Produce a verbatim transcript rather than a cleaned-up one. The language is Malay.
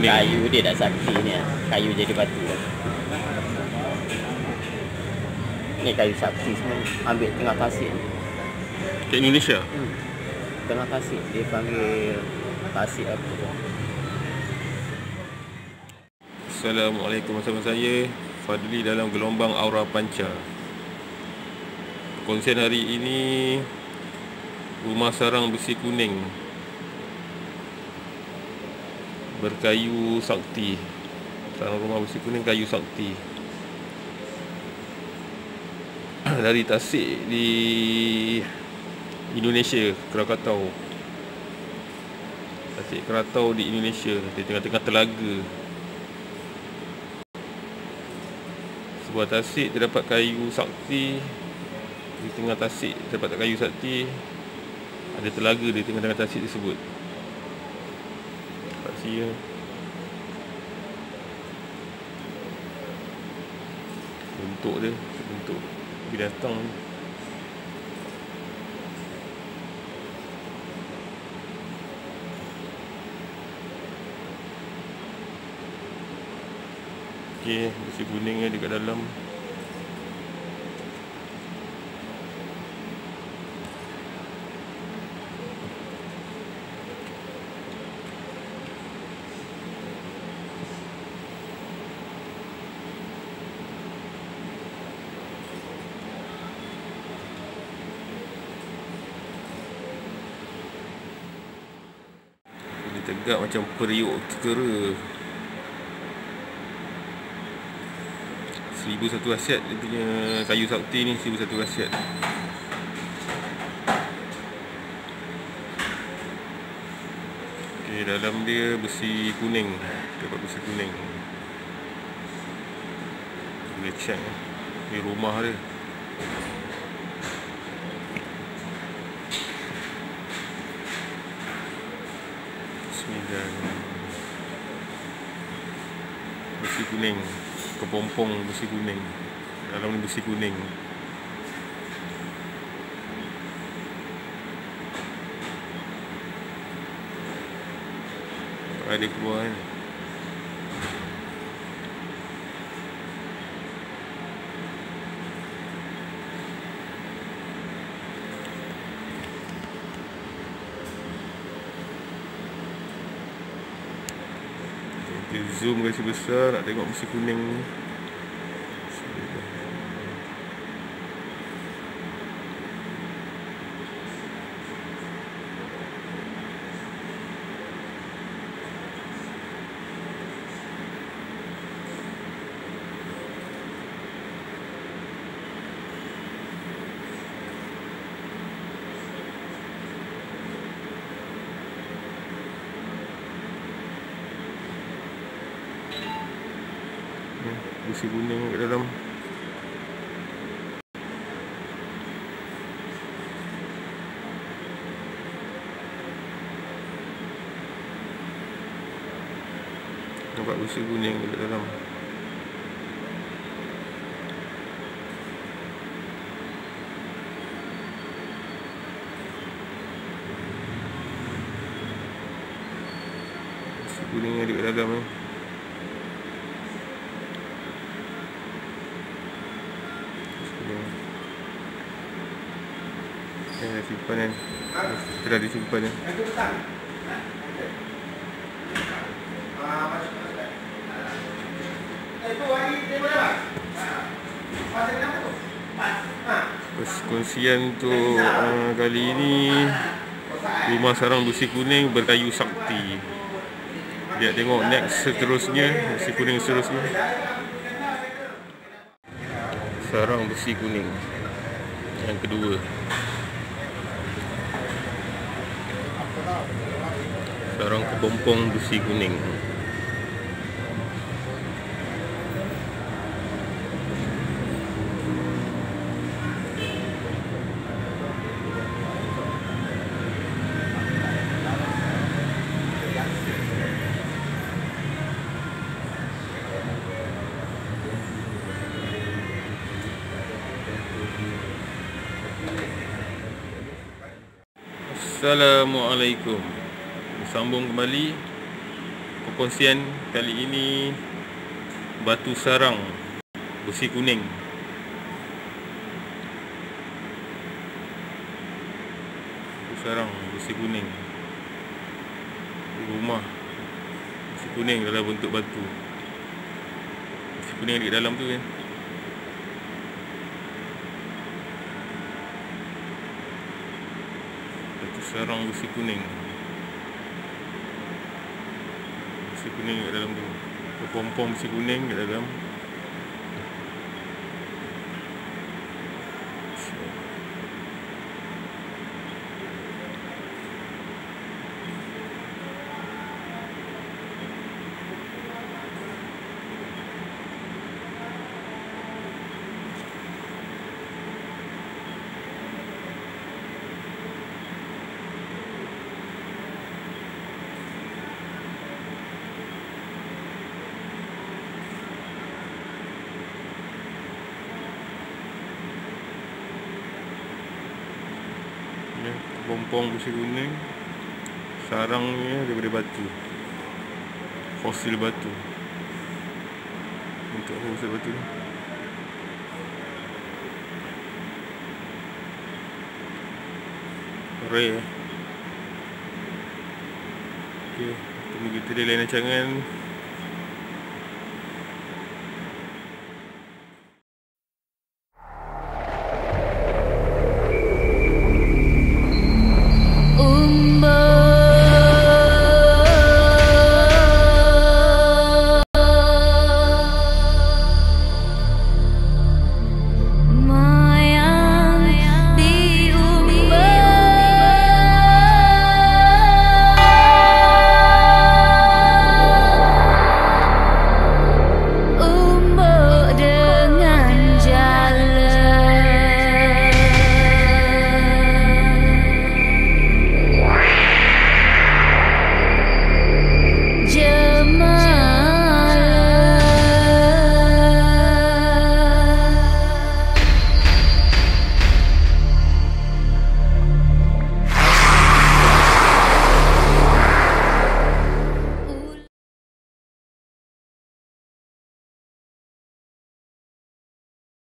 kuning. Kayu dia dah sakti ni. Kayu jadi batu. Ni kayu sakti semua. Ambil tengah tasik ni. Kat Indonesia? Hmm. Tengah tasik. Dia panggil tasik apa tu. Assalamualaikum, bersama saya Fadli dalam Gelombang Aura Panca. Konsen hari ini rumah sarang besi kuning berkayu sakti. Sarang rumah besi kuning kayu sakti dari Tasik di Indonesia, Krakatau. Tasik Krakatau di Indonesia, di tengah-tengah telaga. Sebuah tasik terdapat kayu sakti. Di tengah tasik terdapat kayu sakti. Ada telaga di tengah-tengah tasik tersebut. Saksi ya. Bentuk dia, bentuk binatang. Okey, besi kuning dekat dalam. Dia tegak macam periuk kera. Seribu satu khasiat dia punya kayu sakti ni, seribu satu khasiat. Okey, dalam dia besi kuning. Dapat besi kuning. Boleh check ni rumah dia. Bismillah. Besi kuning. Kepompong besi kuning. Dalam ni besi kuning. Ada keluar ni. Kita zoom kasi besar nak tengok besi kuning ni. Besi kuning kat dalam. Nampak besi kuning kat dalam. Besi kuning ada kat dalam ni. Dah simpan kan. Dah disimpan kan. Perkongsian untuk uh, kali ini rumah sarang besi kuning berkayu sakti. Dia tengok next seterusnya, besi kuning seterusnya. Sarang besi kuning yang kedua. Sarang kepompong besi kuning. Assalamualaikum. Sambung kembali perkongsian kali ini batu sarang besi kuning. Batu sarang besi kuning. Rumah besi kuning dalam bentuk batu. Besi kuning di dalam tu kan. Batu sarang besi kuning. Besi kuning kat dalam tu. Pom-pom besi kuning kat dalam. Ya, pompong besi kuning. Sarangnya daripada batu, fosil batu. Untuk fosil batu ni rare. Okey, tunggu kita di lain rancangan.